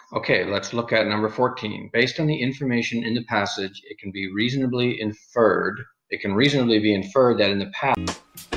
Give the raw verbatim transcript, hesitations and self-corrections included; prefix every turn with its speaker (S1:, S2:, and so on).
S1: Okay, let's look at number fourteen. Based on the information in the passage, it can be reasonably inferred, it can reasonably be inferred that in the past